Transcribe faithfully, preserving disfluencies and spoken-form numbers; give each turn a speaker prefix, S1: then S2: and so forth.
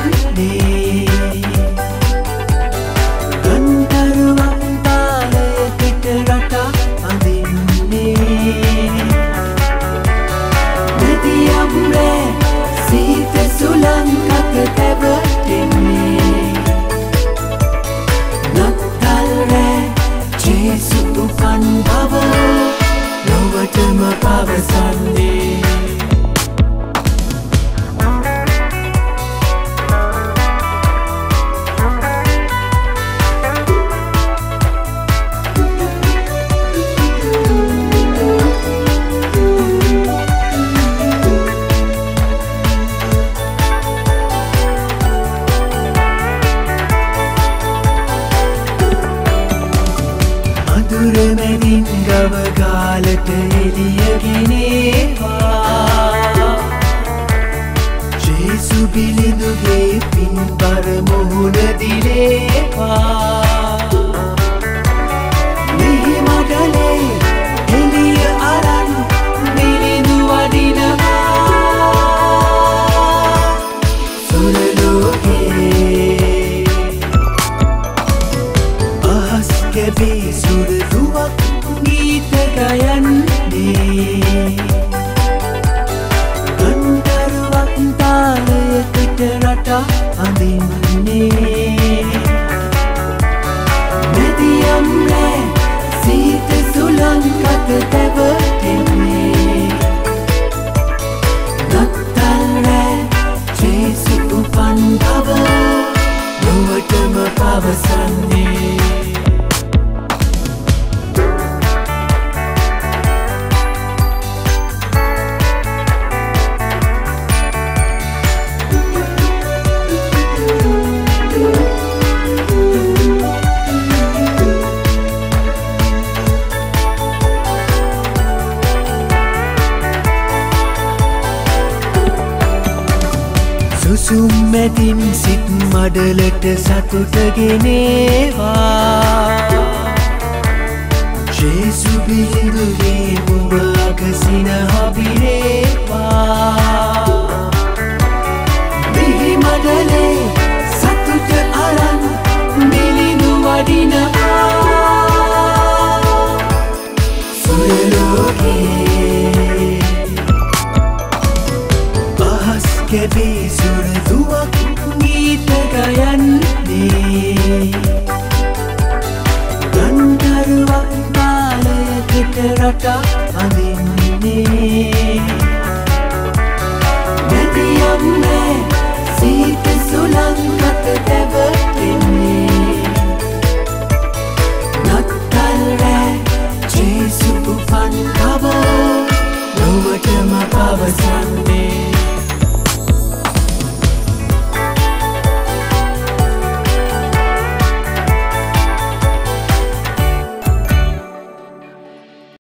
S1: යන්නේ ගන්ධර්වන් තාලයකට රට අඳින්නේ නැතියම් රෑ සීත සුළං කත තැවටෙන්නේ නත්තල් රෑ ජේසු උපන් බව ලොවටම පවසන්නේ මැදින් ගව ගාලට එළිය ගෙනේවා ජේසු බිලිඳුගේ පින්බර මුහුණ දිලේවා මිහි මඩලේ එළිය අරන් බිලිඳු වඩිනවා සුරලෝකේ අහස් කැපී සුරදුවක් ගීත ගයන්නේ ගන්ධර්වක් තාලයකට රට අඳින්නේ නැතියම් රෑ සීත සුළං කත තැවටෙන්නේ නත්තල් රෑ ජේසු උපන් බව ලොවටම පවසන්නේ සුසුම් මැදින් සිත් මඩලට සතුට ගෙනේවා ජේසු බිලිඳුගේ මුඹ අගසින හබිරේවා මිහි මඩලේ සතුට අරන් බිලිඳු වඩිනවා සුරලෝකේ අහස් කැපී සුරදුවක් ගීත ගයන්නේ ගන්ධර්වක් තාලයකට රට අඳින්නේ නැතියම් රෑ සීත සුළං කත තැවටෙන්නේ නත්තල් රෑ ජේසු උපන් බව ලොවටම පවසන්නේ